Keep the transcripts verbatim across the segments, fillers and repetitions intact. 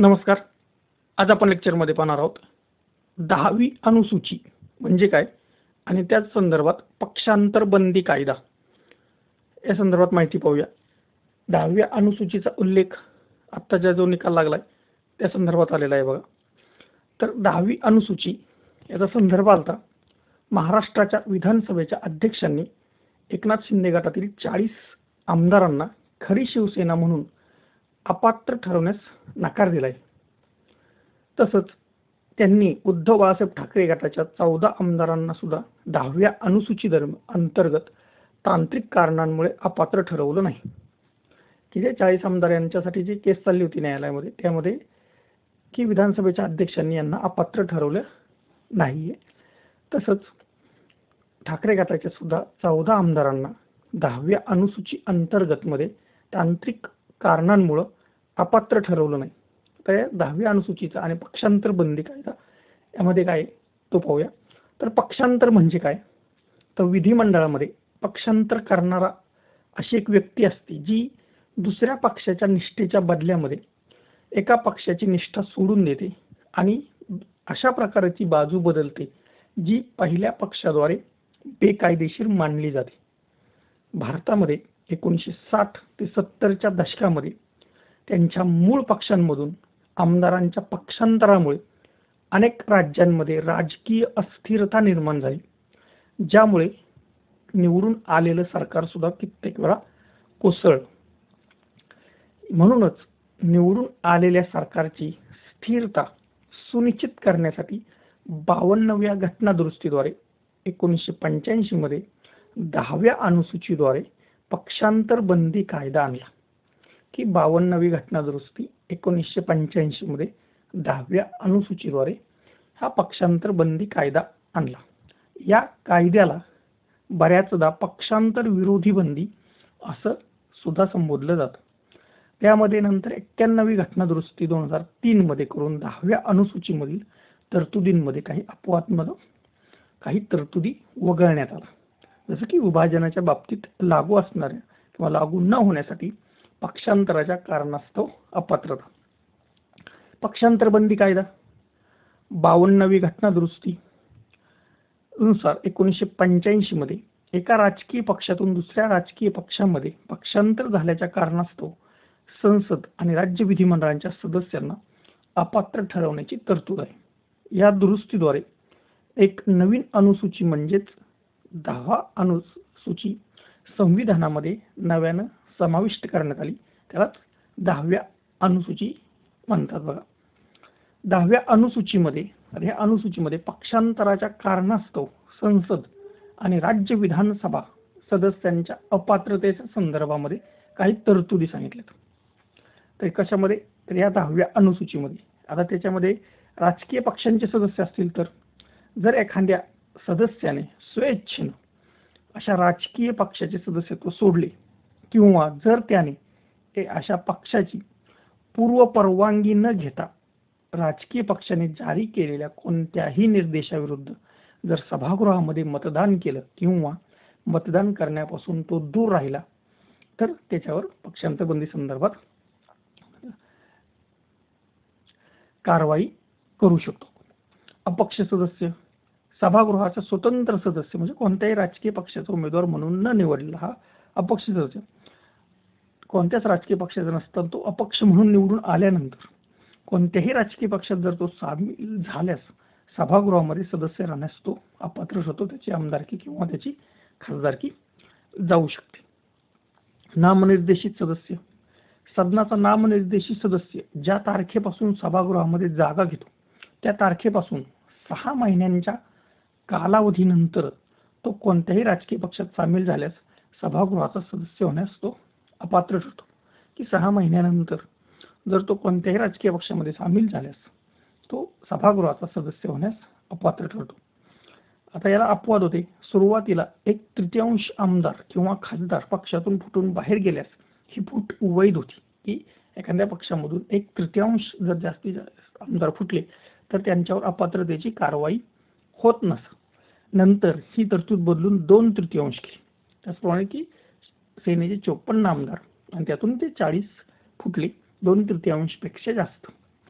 नमस्कार. आज आपण लेक्चरमध्ये पाहणार आहोत दहावी अनुसूची म्हणजे काय आणि त्याच संदर्भात पक्षांतर बंदी कायदा या संदर्भात माहिती पाहूया. दहाव्या अनुसूचीचा उल्लेख आत्ताचा जो निकाल लागलाय त्या संदर्भात आलेला आहे बघा. तर दहावी अनुसूची याचा संदर्भ आलता महाराष्ट्राच्या विधानसभेच्या अध्यक्षांनी एकनाथ शिंदे गटातील चाळीस आमदारांना खरी शिवसेना म्हणून अपात्र ठरवण्यास नकार दिलाय. तसंच त्यांनी उद्धव बाळासाहेब ठाकरे गटाच्या चौदा आमदारांना सुद्धा दहाव्या अनुसूची अंतर्गत तांत्रिक कारणांमुळे अपात्र ठरवलं नाही. की जे चाळीस आमदार यांच्यासाठी जी केस चालली होती न्यायालयामध्ये त्यामध्ये की विधानसभेच्या अध्यक्षांनी यांना अपात्र ठरवलं नाहीये. तसंच ठाकरे गटाच्या सुद्धा चौदा आमदारांना दहाव्या अनुसूची अंतर्गत मध्ये तांत्रिक कारणांमुळे अपात्र ठरवलं नाही. तर या दहाव्या अनुसूचीचा आणि पक्षांतर बंदी कायदा यामध्ये काय तो पाहूया. तर पक्षांतर म्हणजे काय, तर विधिमंडळामध्ये पक्षांतर करणारा अशी एक व्यक्ती असते जी दुसऱ्या पक्षाच्या निष्ठेच्या बदल्यामध्ये एका पक्षाची निष्ठा सोडून देते आणि अशा प्रकारची बाजू बदलते जी पहिल्या पक्षाद्वारे बेकायदेशीर मानली जाते. भारतामध्ये एकोणीसशे साठ ते सत्तरच्या दशकामध्ये त्यांच्या मूळ पक्षांमधून आमदारांच्या पक्षांतरामुळे अनेक राज्यांमध्ये राजकीय अस्थिरता निर्माण झाली, ज्यामुळे निवडून आलेलं सरकार सुद्धा कित्येक वेळा कोसळलं. म्हणूनच निवडून आलेल्या सरकारची स्थिरता सुनिश्चित करण्यासाठी बावन्नव्या घटना दुरुस्तीद्वारे एकोणीसशे पंच्याऐंशी मध्ये दहाव्या अनुसूचीद्वारे पक्षांतर बंदी कायदा आणला. की बावन्नवी घटना दुरुस्ती एकोणीसशे पंच्याऐंशी मध्ये दहाव्या अनुसूचीद्वारे हा पक्षांतर बंदी कायदा आणला. या कायद्याला बऱ्याचदा पक्षांतर विरोधी बंदी असं सुद्धा संबोधलं जातं. त्यामध्ये नंतर एक्क्याण्णवी घटना दुरुस्ती दोन हजार तीन मध्ये करून दहाव्या अनुसूचीमधील तरतुदींमध्ये काही अपवादात्मक काही तरतुदी वगळण्यात आला. जसं की विभाजनाच्या बाबतीत लागू असणाऱ्या किंवा लागू न होण्यासाठी पक्षांतराच्या कारणास्तव अपात्रता. पक्षांतर बंदी कायदा बावन्नवी घटना दुरुस्ती नुसार एकोणीसशे पंच्याऐंशी मध्ये एका राजकीय पक्षातून दुसऱ्या राजकीय पक्षामध्ये पक्षांतर झाल्याच्या कारणास्तव संसद आणि राज्य विधिमंडळांच्या सदस्यांना अपात्र ठरवण्याची तरतूद आहे. या दुरुस्तीद्वारे एक नवीन अनुसूची म्हणजेच दहावा अनुसूची संविधानामध्ये नव्यानं समाविष्ट करण्यात आली. त्यालाच दहाव्या अनुसूची म्हणतात बघा. दहाव्या अनुसूचीमध्ये या अनुसूचीमध्ये पक्षांतराच्या कारणास्तव संसद आणि राज्य विधानसभा सदस्यांच्या अपात्रतेच्या संदर्भामध्ये काही तरतुदी सांगितल्यात. तर कशामध्ये, तर या दहाव्या अनुसूचीमध्ये आता त्याच्यामध्ये राजकीय पक्षांचे सदस्य असतील तर जर एखाद्या सदस्याने स्वेच्छेने अशा राजकीय पक्षाचे सदस्यत्व सोडले किंवा जर त्याने ते अशा पक्षाची पूर्व परवानगी न घेता राजकीय पक्षाने जारी केलेल्या कोणत्याही निर्देशाविरुद्ध जर सभागृहामध्ये मतदान केलं किंवा मतदान करण्यापासून तो दूर राहिला तर त्याच्यावर पक्षांतर बंदी संदर्भात कारवाई करू शकतो. अपक्ष सदस्य सभागृहाचा स्वतंत्र सदस्य म्हणजे कोणत्याही राजकीय पक्षाचा उमेदवार म्हणून न निवडलेला हा अपक्ष सदस्य कोणत्याच राजकीय पक्षाचा नसताना तो अपक्ष म्हणून निवडून आल्यानंतर कोणत्याही राजकीय पक्षात जर तो सामील झाल्यास सभागृहामध्ये सदस्य राहण्यास तो अपात्र होतो. त्याची आमदारकी किंवा त्याची खासदारकी जाऊ शकते. नामनिर्देशित सदस्य सदनाचा नामनिर्देशित सदस्य ज्या तारखेपासून सभागृहामध्ये जागा घेतो त्या तारखेपासून सहा महिन्यांच्या कालावधीनंतर तो कोणत्याही राजकीय पक्षात सामील झाल्यास सभागृहाचा सदस्य होण्यास तो अपात्र ठरतो. की सहा महिन्यानंतर जर तो कोणत्याही राजकीय पक्षामध्ये सामील झाल्यास तो सभागृहाचा सदस्य होण्यास अपात्र ठरतो. आता याला अपवाद होते. सुरुवातीला एक तृतीयांश आमदार किंवा खासदार पक्षातून फुटून बाहेर गेल्यास ही फूट वैध होती. की एखाद्या पक्षामधून एक तृतीयांश जर जास्तीत जास्त आमदार फुटले तर त्यांच्यावर अपात्रतेची कारवाई होत नसत. नंतर ही तरतूद बदलून दोन तृतीयांश केली. त्याचप्रमाणे की सेनेचे चोपन्न आमदार आणि त्यातून ते चाळीस फुटले दोन तृतीयांश पेक्षा जास्त.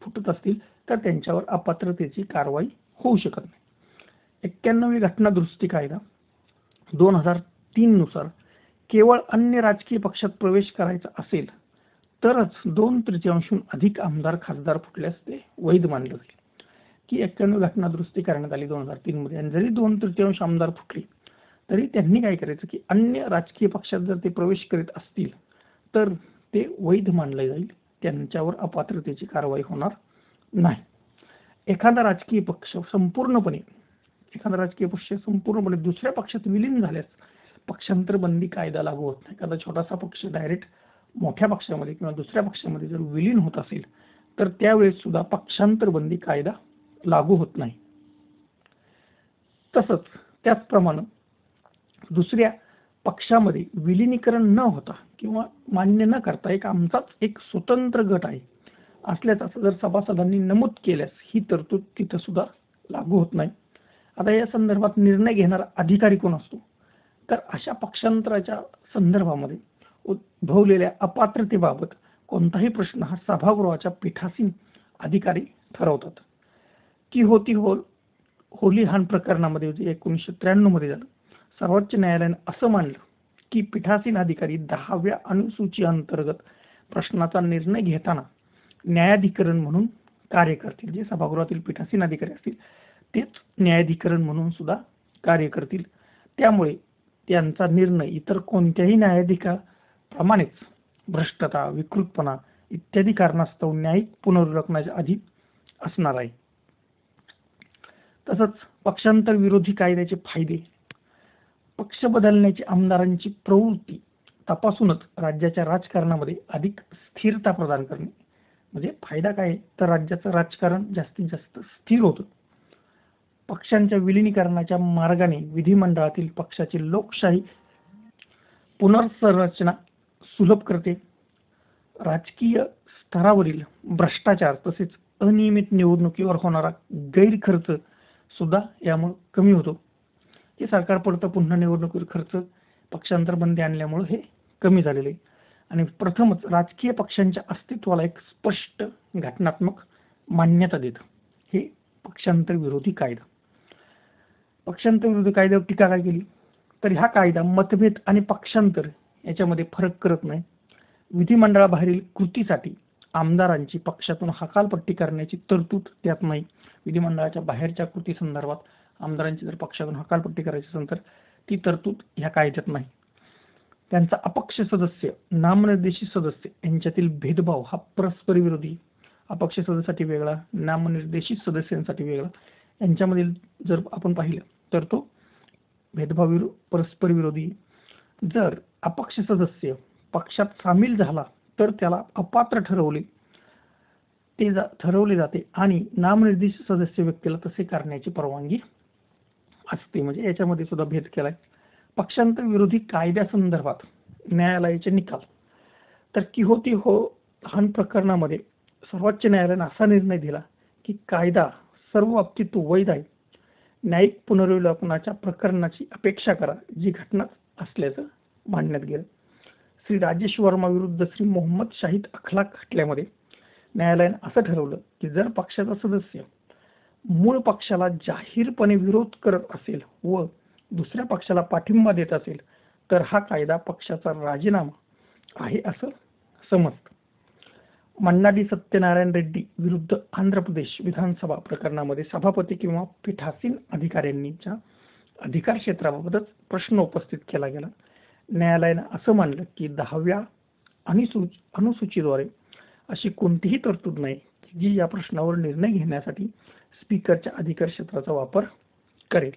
फुटत असतील तर त्यांच्यावर अपात्रतेची कारवाई होऊ शकत नाही. एक्क्याण्णवी घटना दुरुस्ती कायदा दोन हजार तीन नुसार केवळ अन्य राजकीय पक्षात प्रवेश करायचा असेल तरच दोन तृतीयांशहून अधिक आमदार खासदार फुटल्यास ते वैध मानले जाईल. की एक्क्याण्णव घटना दुरुस्ती करण्यात आली दोन हजार तीन मध्ये आणि जरी दोन तृतीयांश आमदार फुटले तरी त्यांनी काय करायचं की अन्य राजकीय पक्षात जर ते प्रवेश करीत असतील तर ते वैध मानले जाईल, त्यांच्यावर अपात्रतेची कारवाई होणार नाही. एखादा राजकीय पक्ष संपूर्णपणे एखादा राजकीय पक्ष संपूर्णपणे दुसऱ्या पक्षात विलीन झाल्यास पक्षांतर बंदी कायदा लागू होत नाही. एखादा छोटासा पक्ष डायरेक्ट मोठ्या पक्षामध्ये किंवा दुसऱ्या पक्षामध्ये जर विलीन होत असेल तर त्यावेळेस सुद्धा पक्षांतर बंदी कायदा लागू होत नाही. तसंच त्याचप्रमाणे दुसऱ्या पक्षामध्ये विलिनीकरण न होता किंवा मान्य न करता एक आमचाच एक स्वतंत्र गट आहे असल्याचं असं जर सभासदांनी नमूद केल्यास ही तरतूद तिथं सुद्धा लागू होत नाही. आता या संदर्भात निर्णय घेणारा अधिकारी कोण असतो तर अशा पक्षांतराच्या संदर्भामध्ये उद्भवलेल्या अपात्रतेबाबत कोणताही प्रश्न हा सभागृहाच्या पीठासीन अधिकारी ठरवतात. की होती होल होलीहान प्रकरणामध्ये जे एकोणीसशे त्र्याण्णव मध्ये झालं, सर्वोच्च न्यायालयाने असं मानलं की पीठासीन अधिकारी दहाव्या अनुसूची अंतर्गत प्रश्नाचा निर्णय घेताना न्यायाधिकरण म्हणून कार्य करतील. जे सभागृहातील पीठासीन अधिकारी असतील तेच न्यायाधिकरण म्हणून सुद्धा कार्य करतील. त्यामुळे त्यांचा निर्णय इतर कोणत्याही न्यायाधिकाराप्रमाणेच भ्रष्टता, विकृतपणा इत्यादी कारणास्तव न्यायिक पुनर्विलोकनाच्या आधी असणार आहे. तसंच पक्षांतर विरोधी कायद्याचे फायदे, पक्ष बदलण्याची आमदारांची प्रवृत्ती तपासूनच राज्याच्या राजकारणामध्ये अधिक स्थिरता प्रदान करणे. म्हणजे फायदा काय तर राज्याचं राजकारण जास्तीत जास्त स्थिर होतं. पक्षांच्या विलिनीकरणाच्या मार्गाने विधिमंडळातील पक्षाची लोकशाही पुनर्संरचना सुलभ करते. राजकीय स्तरावरील भ्रष्टाचार तसेच अनियमित निवडणुकीवर होणारा गैरखर्च सुद्धा यामुळे कमी होतो. हे सरकार पडतं पुन्हा निवडणुकीवर खर्च पक्षांतर बंदी आणल्यामुळे हे कमी झालेले आहे. आणि प्रथमच राजकीय पक्षांच्या अस्तित्वाला एक स्पष्ट घटनात्मक मान्यता देतं हे पक्षांतर विरोधी कायदा. पक्षांतर विरोधी कायद्यावर टीका काय केली तर हा कायदा मतभेद आणि पक्षांतर याच्यामध्ये फरक करत नाही. विधिमंडळाबाहेरील कृतीसाठी आमदारांची पक्षातून हकालपट्टी करण्याची तरतूद त्यात नाही. विधिमंडळाच्या बाहेरच्या कृती संदर्भात आमदारांची जर पक्षातून हकालपट्टी करायची असेल तर ती तरतूद ह्या कायद्यात नाही. त्यांचा अपक्ष सदस्य नामनिर्देशित सदस्य यांच्यातील भेदभाव हा परस्पर विरोधी. अपक्ष सदस्यासाठी वेगळा, नामनिर्देशित सदस्यांसाठी वेगळा, यांच्यामधील जर आपण पाहिलं तर तो भेदभाव विरो परस्पर विरोधी. जर अपक्ष सदस्य पक्षात सामील झाला तर त्याला अपात्र ठरवले ते जा ठरवले जाते आणि नामनिर्देशित सदस्य व्यक्तीला तसे करण्याची परवानगी असते. म्हणजे याच्यामध्ये सुद्धा भेद केलाय. पक्षांतर विरोधी कायद्यासंदर्भात न्यायालयाचे निकाल तर किहोती हो हान प्रकरणामध्ये सर्वोच्च न्यायालयाने असा निर्णय दिला की कायदा सर्व बाबतीत वैध आहे. न्यायिक पुनर्विलोकनाच्या प्रकरणाची अपेक्षा करा जी घटना असल्याचं मानण्यात गेलं. श्री राजेश वर्मा विरुद्ध श्री मोहम्मद शाहिद अखलाक खटल्यामध्ये न्यायालयाने असं ठरवलं की जर पक्षाचा सदस्य मूळ पक्षाला जाहीरपणे विरोध करत असेल व दुसऱ्या पक्षाला पाठिंबा देत असेल तर हा कायदा पक्षाचा राजीनामा आहे असं समजतं. मन्नाडी सत्यनारायण रेड्डी विरुद्ध आंध्र प्रदेश विधानसभा प्रकरणामध्ये सभापती किंवा पीठासीन अधिकाऱ्यांच्या अधिकार क्षेत्राबाबतच प्रश्न उपस्थित केला गेला. न्यायालयाने असं मानलं की दहाव्या अनुसू अनुसूचीद्वारे अशी कोणतीही तरतूद नाही की जी या प्रश्नावर निर्णय घेण्यासाठी स्पीकरच्या अधिकार क्षेत्राचा वापर करेल.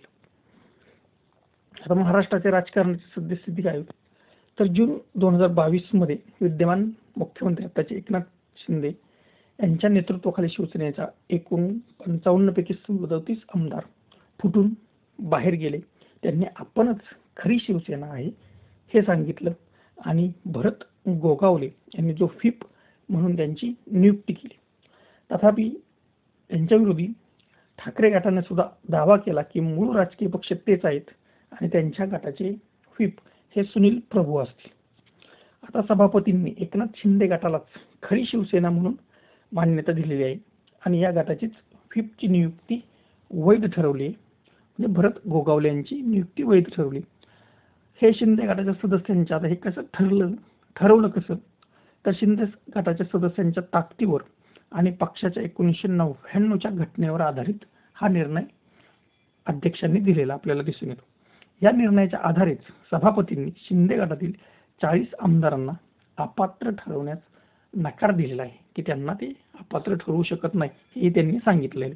आता महाराष्ट्राच्या राजकारणाची सद्यस्थिती काय होती तर जून दोन हजार बावीस मध्ये विद्यमान मुख्यमंत्री आताचे एकनाथ शिंदे यांच्या नेतृत्वाखाली शिवसेनेच्या एकूण पंचावन्न पैकी सदतीस आमदार फुटून बाहेर गेले. त्यांनी आपणच खरी शिवसेना आहे हे सांगितलं आणि भरत गोगावले यांनी जो व्हीप म्हणून त्यांची नियुक्ती केली. तथापि त्यांच्याविरोधी ठाकरे गटाने सुद्धा दावा केला की मूळ राजकीय पक्ष तेच आहेत आणि त्यांच्या गटाचे व्हीप हे सुनील प्रभू असतील. आता सभापतींनी एकनाथ शिंदे गटालाच खरी शिवसेना म्हणून मान्यता दिलेली आहे. आणि या गटाचीच व्हीपची नियुक्ती वैध ठरवली आहे. म्हणजे भरत गोगावले यांची नियुक्ती वैध ठरवली. हे शिंदे गटाच्या सदस्यांच्या आता हे कसं ठरलं ठरवलं कसं तर शिंदे गटाच्या सदस्यांच्या ताकदीवर आणि पक्षाच्या एकोणीसशे नव्याण्णवच्या घटनेवर आधारित हा निर्णय अध्यक्षांनी दिलेला आपल्याला दिसून येतो. या निर्णयाच्या आधारेच सभापतींनी शिंदे गटातील चाळीस आमदारांना अपात्र ठरवण्यास नकार दिलेला आहे की त्यांना ते अपात्र ठरवू शकत नाही हे त्यांनी सांगितले.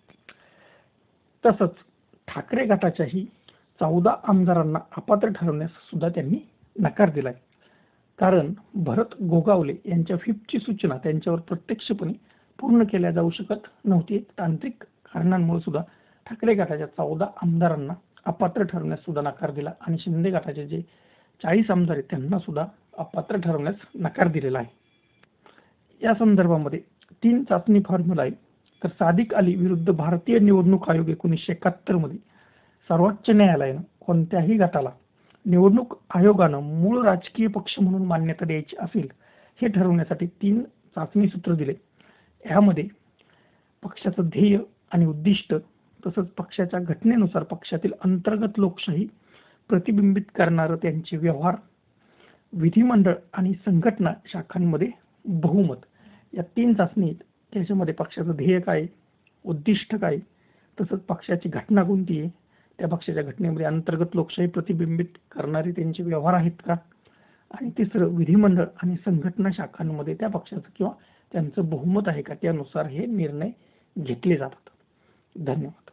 तसंच ठाकरे गटाच्याही चौदा आमदारांना अपात्र ठरवण्यास सुद्धा त्यांनी नकार दिलाय. कारण भरत गोगावले यांच्या व्हीपची सूचना त्यांच्यावर प्रत्यक्षपणे पूर्ण केल्या जाऊ शकत नव्हती. तांत्रिक कारणांमुळे सुद्धा ठाकरे गटाच्या चौदा आमदारांना अपात्र ठरवण्यास सुद्धा नकार दिला आणि शिंदे गटाचे जे चाळीस आमदार आहेत त्यांना सुद्धा अपात्र ठरवण्यास नकार दिलेला आहे. या संदर्भामध्ये तीन चाचणी फॉर्म्युला आहे. तर सादिक अली विरुद्ध भारतीय निवडणूक आयोग एकोणीसशे एकाहत्तर मध्ये सर्वोच्च न्यायालयानं कोणत्याही गटाला निवडणूक आयोगानं मूळ राजकीय पक्ष म्हणून मान्यता द्यायची असेल हे ठरवण्यासाठी तीन चाचणी सूत्र दिले. यामध्ये पक्षाचं ध्येय आणि उद्दिष्ट तसंच पक्षाच्या घटनेनुसार पक्षातील अंतर्गत लोकशाही प्रतिबिंबित करणारं त्यांचे व्यवहार, विधिमंडळ आणि संघटना शाखांमध्ये बहुमत या तीन चाचणी आहेत. त्याच्यामध्ये पक्षाचं ध्येय काय, उद्दिष्ट काय, तसंच पक्षाची घटना कोणती आहे, त्या पक्षाच्या घटनेमध्ये अंतर्गत लोकशाही प्रतिबिंबित करणारे त्यांचे व्यवहार आहेत का, आणि तिसरं विधिमंडळ आणि संघटना शाखांमध्ये त्या पक्षाचं किंवा त्यांचं बहुमत आहे का, त्यानुसार हे निर्णय घेतले जातात. धन्यवाद.